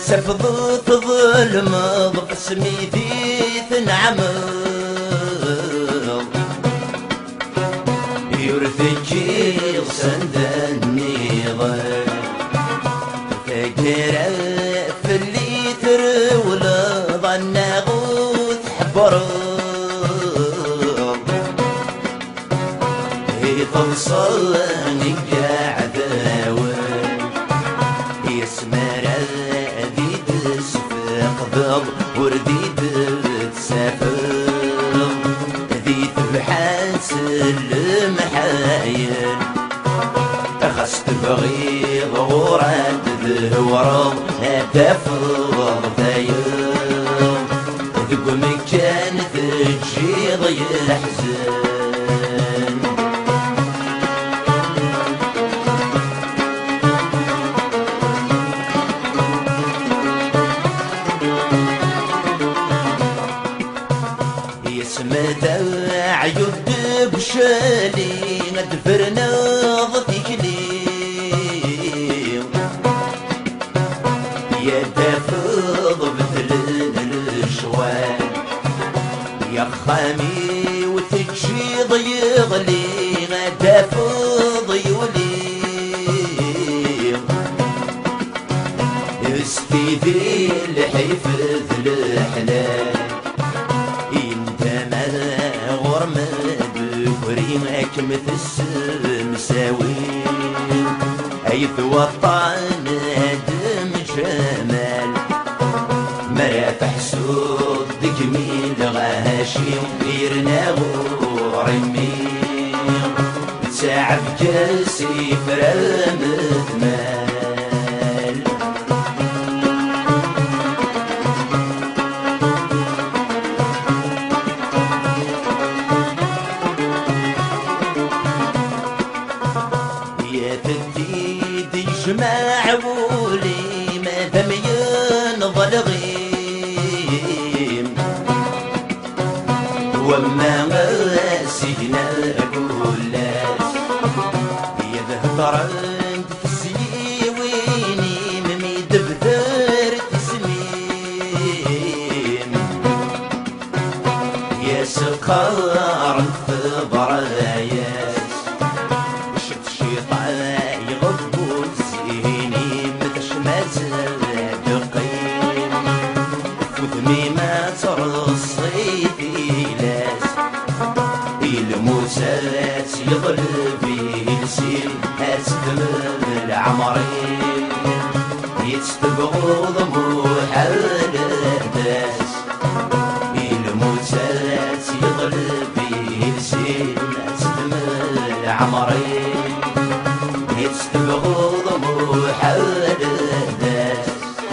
سفضت ظلم بقسمي ذي تنعم يرثجي صندني ضل فقر في اللي ترول ظن غوث حبر توصلني قاعد يسمر ذي تسفق ضل وردي تسافر ذي تبحث المحايل خست بغيض ورد ذهورض تفض ذايل ذق مكان تجيض يحزن مدع يد بشالي ندفرنا ضتك لي يا دافض مثل الشوال يا خامي وتجي ضيغلي دافض يولي استيدي الحفظ الحلال غرمك مثل المساوي أيث وطن دم جمال مرافح سودك مين غاشي ويرنا غرمي تعب جاسي فرام ثمال جماع ولي ما دام ينظل غيم وما سينا الكلاس يذهب عند تسيويني مميد بثار تسميم يا سقار في براياس شفت شيطان الموسات يضل فيه السيل أسدم العمرين يتستبغوا ضموح الأحداث الموسات يضل فيه السيل أسدم العمرين يتستبغوا ضموح الأحداث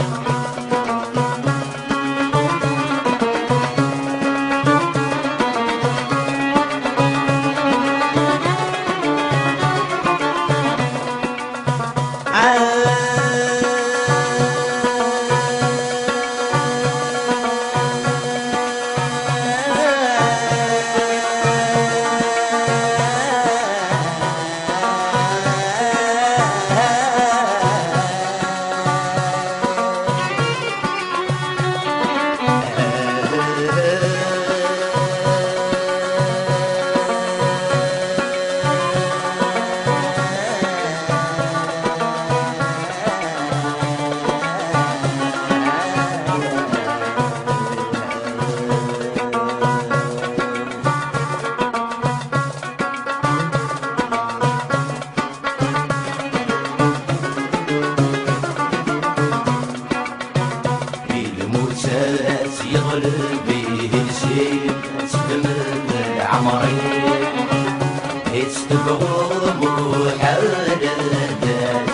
يغلب به الشيء تدمر العمرين يستبغوا ضموح الأحداث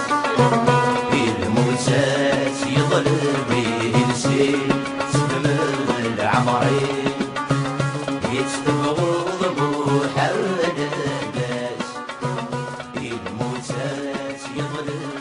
الموسات يغلب به الشيء تدمر العمرين يستبغوا ضموح الأحداث الموسات يغلب